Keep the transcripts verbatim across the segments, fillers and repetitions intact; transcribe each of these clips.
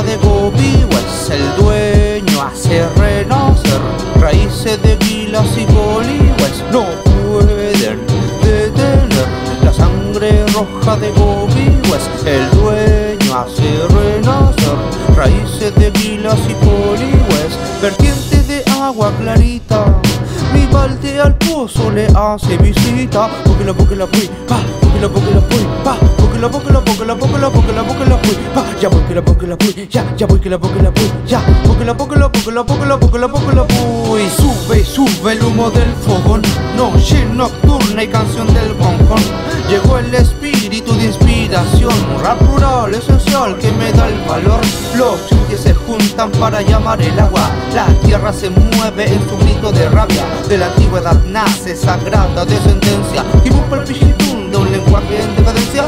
de Gobi West. El dueño hace renacer raíces de Gilas y Poliwes. No pueden detener la sangre roja de Gobi West. El dueño hace renacer raíces de Gilas y Poliwes. Vertiente de agua clarita, mi balde al pozo le hace visita. Porque la porque la fui, pa, porque la porque la fui, pa, porque la porque la porque la porque la porque la porque la fui, pa, ya porque la porque la fui, ya, ya porque la porque la fui, ya, porque la porque la porque la porque la porque la porque la fui. Sube, sube el humo del fogón, noche nocturna y canción del concón. Llegó el espíritu de inspiración, un rap rural esencial que me da el valor. Los chunques se juntan para llamar el agua, la tierra se mueve en su grito de rabia. De la antigüedad nace sagrada descendencia y busca el pichitún de un lenguaje en decadencia.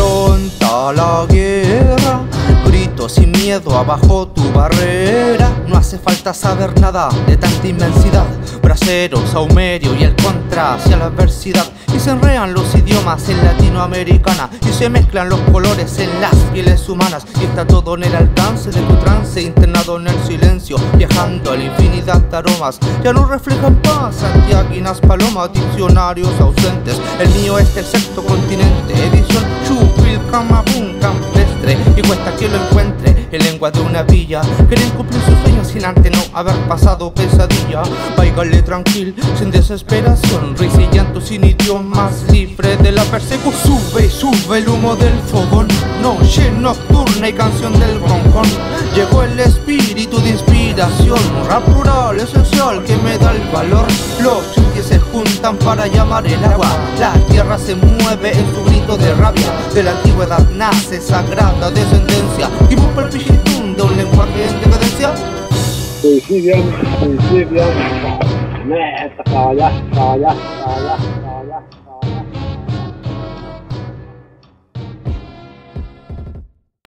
Afronta la guerra, grito sin miedo abajo tu barrera. No hace falta saber nada de tanta inmensidad, braceros, saumerio y el contra hacia la adversidad. Y se enredan los idiomas en latinoamericana y se mezclan los colores en las pieles humanas. Y está todo en el alcance de tu trance, internado en el silencio, viajando a la infinidad de aromas. Ya no reflejan paz, santiaguinas, palomas, diccionarios ausentes. El mío es el sexto continente, edición Chupil, Camabum, campestre. Y cuesta que lo encuentre en lengua de una villa. Quieren cumplir sus sueños sin antes no haber pasado pesadilla. Váigale tranquil, sin desesperación, risa y llanto sin idiomas, libre de la persecución. Sube, sube el humo del fogón, noche nocturna y canción del concón. Llegó el espíritu de inspiración, un rap rural esencial que me da el valor. Los chunques se juntan para llamar el agua, la tierra se mueve en su grito de rabia. De la antigüedad nace sagrada descendencia y busca el pichitún de un lenguaje en decadencia. Suicidian, suicidian. Meta, caballá, caballá, caballá, caballá.